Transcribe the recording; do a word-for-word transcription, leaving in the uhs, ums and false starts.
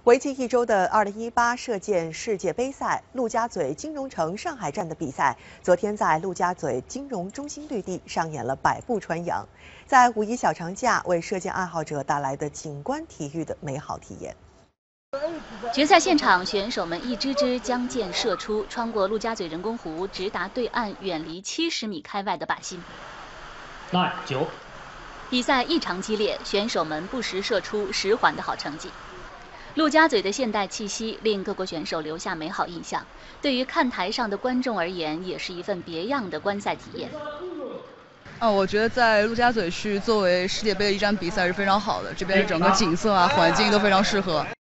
为期一周的二零一八射箭世界杯赛，陆家嘴金融城上海站的比赛，昨天在陆家嘴金融中心绿地上演了百步穿杨，在五一小长假为射箭爱好者带来的景观体育的美好体验。 决赛现场，选手们一支支将箭射出，穿过陆家嘴人工湖，直达对岸，远离七十米开外的靶心。 nine 九。 比赛异常激烈，选手们不时射出十环的好成绩。陆家嘴的现代气息令各国选手留下美好印象，对于看台上的观众而言，也是一份别样的观赛体验。 啊，我觉得在陆家嘴去作为世界杯的一站比赛是非常好的，这边的整个景色啊、环境都非常适合。